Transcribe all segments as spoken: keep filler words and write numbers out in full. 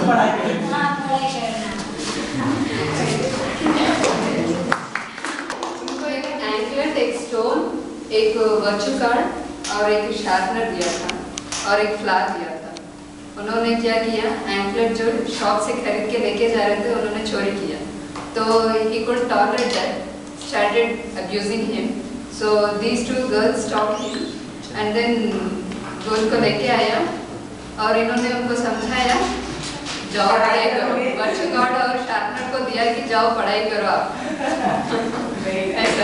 पढ़ाई करना। हाँ पढ़ाई करना। उनको एक एंकलेट, एक स्टोन, एक वर्चू कार्ड और एक शार्पनर दिया था और एक फ्लावर दिया था। उन्होंने क्या किया, एंकलेट जो शॉप से खरीद के लेके जा रहे थे उन्होंने चोरी किया। तो he couldn't tolerate that, started abusing him. So these two girls stopped him and then वो उनको लेके आया और इन्होंने उनको समझाया जाओ पढ़ाई करो। वर्चू कार्ड और शार्पनर को दिया कि जाओ पढ़ाई करो आप। ऐसा।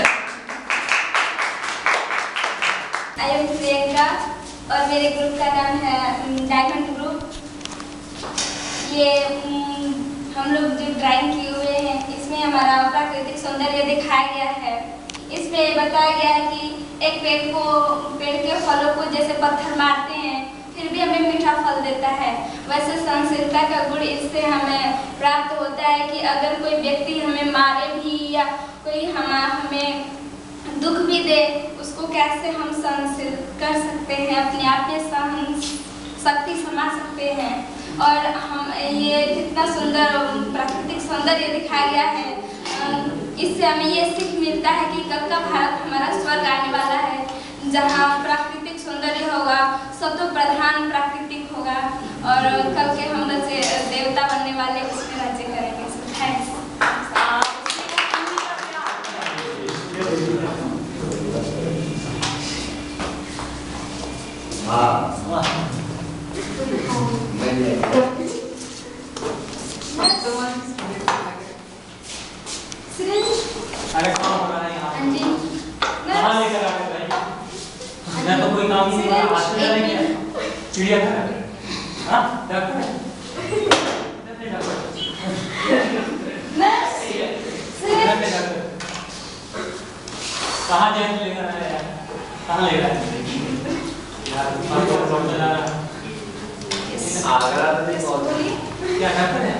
आई एम प्रियंका और मेरे ग्रुप का नाम है डायमंड ग्रुप। ये हम लोग जो ड्राइंग किए हुए हैं इसमें हमारा प्राकृतिक सौंदर्य दिखाया गया है। इसमें बताया गया है कि एक पेड़ को पेड़ के फलों को जैसे पत्थर मारते हैं फिर भी हमें मीठा फल देता है, वैसे सहनशीलता का गुण इससे हमें प्राप्त होता है कि अगर कोई व्यक्ति हमें मारे भी या कोई हम हमें दुख भी दे उसको कैसे हम सहनशील कर सकते हैं, अपने आप में सहन शक्ति समा सकते हैं। और हम ये जितना सुंदर प्राकृतिक सौंदर्य दिखाया गया है इससे हमें ये सीख मिलता है कि कल का भारत हमारा स्वर्ग आने वाला है जहाँ प्राकृतिक सौंदर्य होगा, सतो प्रधान प्राकृतिक होगा और कल के हम बच्चे देवता बनने वाले उसमें राज्य करेंगे। थैंक्स। अरे कहाँ हो रहा है यहाँ? कहाँ लेकर आ गए भाई? मैं तो कोई काम ही नहीं कर रहा, हाथ में क्या? चिड़ियाघर है? हाँ, डॉक्टर है? Doctor doctor. डॉक्टर। कहाँ जाने लेकर आया यार? कहाँ ले रहा है? यार तुम्हारे को कौन चला रहा है? आगरा में बहुत क्या डॉक्टर है?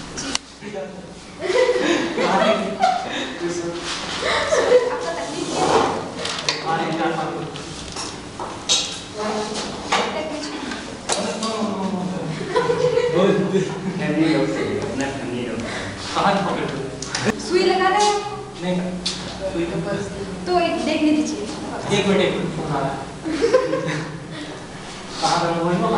सुई लगाना है? नहीं सुई के पास तो एक देखने दीजिए। एक मिनट एक मिनट फोन आ रहा है। कहाँ पर वही होगा?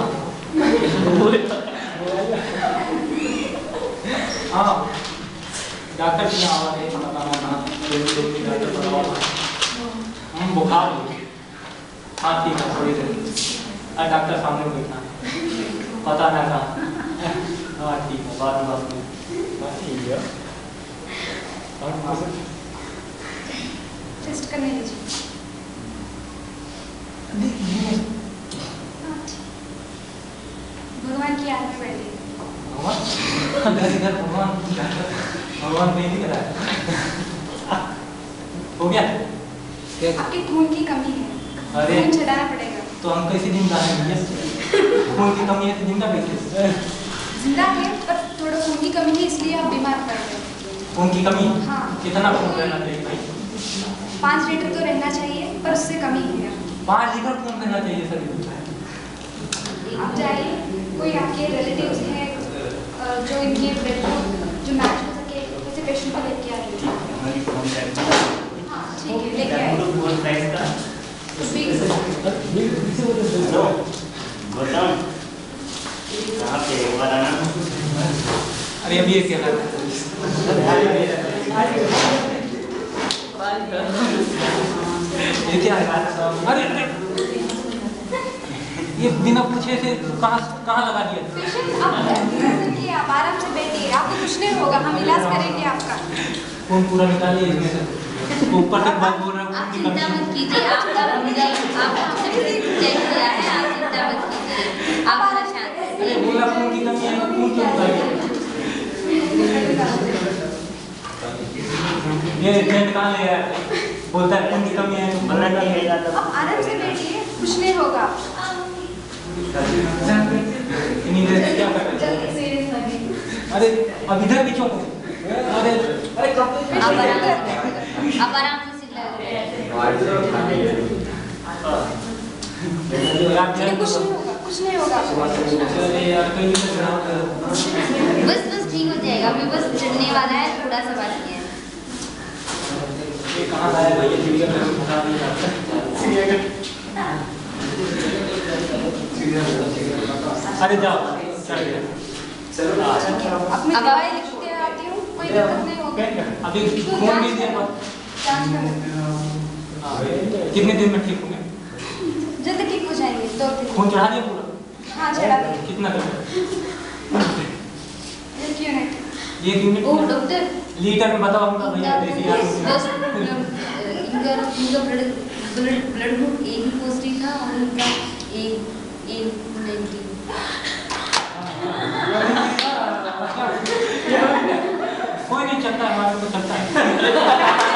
हाँ डॉक्टर की आवाज़ है पता ना डॉक्टर पता हम बुखार हो हाँ ठीक है थोड़ी देर अरे डॉक्टर सामने बैठा पता ना था हाँ ठीक है बाद में बात बात ठीक है टेस्ट करने दीजिए। भगवान की याद में बैठे। भगवान भगवान भगवान नहीं दिख रहा है हो गया क्या? आपके खून की कमी है, अरे खून चढ़ाना पड़ेगा। तो हम कैसे जिंदा हैं भैया? खून की कमी है तो जिंदा कैसे? जिंदा है पर थोड़ा खून की कमी है इसलिए आप बीमार पड़ रहे हो। खून की कमी? हाँ। कितना खून रहना चाहिए भाई? पाँच लीटर तो रहना चाहिए पर उससे कमी है। पाँच लीटर खून रहना चाहिए सर। आप जाइए कोई आपके रिलेटिव्स हैं जो इनके ब्लड को जो मैच हो सके वैसे पेशेंट को लेके आ रही है। हाँ ठीक है लेके आइए। अरे अभी क्या कर रहा ये क्या है? अरे ये बिना पूछे से कहाँ कहाँ लगा दिया? पेशेंट आप देखिए आप आराम से बैठिए, आपको कुछ नहीं होगा, हम इलाज करेंगे आपका। खून पूरा निकालिए इसमें से। ऊपर तक बात बोल रहा हूँ। आप चिंता मत कीजिए, आपका आपको हमने चेक किया है, आप चिंता मत कीजिए, आप परेशान। अरे बोला खून की कमी है, खून क्यों निकालिए? ये टेंट कहाँ ले आया? बोलता है खून की कमी है, तुम बना नहीं है। आप आराम से बैठिए, कुछ नहीं होगा। इन्हीं देर से क्या कर रहे हैं? अरे अब इधर भी क्यों? अरे अरे आप आराम से आप आराम से सिला कुछ नहीं होगा, कुछ नहीं होगा। यार कहीं बस बस ठीक हो जाएगा, अभी बस चढ़ने वाला है, थोड़ा सा बाकी है। ये कहाँ लाया भैया? चिड़िया घर में फंसा दिया। अरे जाओ चल गया। अब मैं दवाई लिख के आती हूँ, कोई दिक्कत नहीं होगी। अभी खून भी दिया पर जांच करो। कितने दिन में ठीक होंगे? जल्दी ठीक हो जाएंगे, दो दिन। खून चढ़ा दिया पूरा? हाँ चढ़ा दिया। कितना कर? एक यूनिट। एक यूनिट? ओ डॉक्टर, लीटर में बताओ हमका भैया देसी आदमी। इनका इनका blood blood blood group A B positive था और इनका ए ए नेगेटिव। कोई नहीं चलता है, हमारे को चलता है।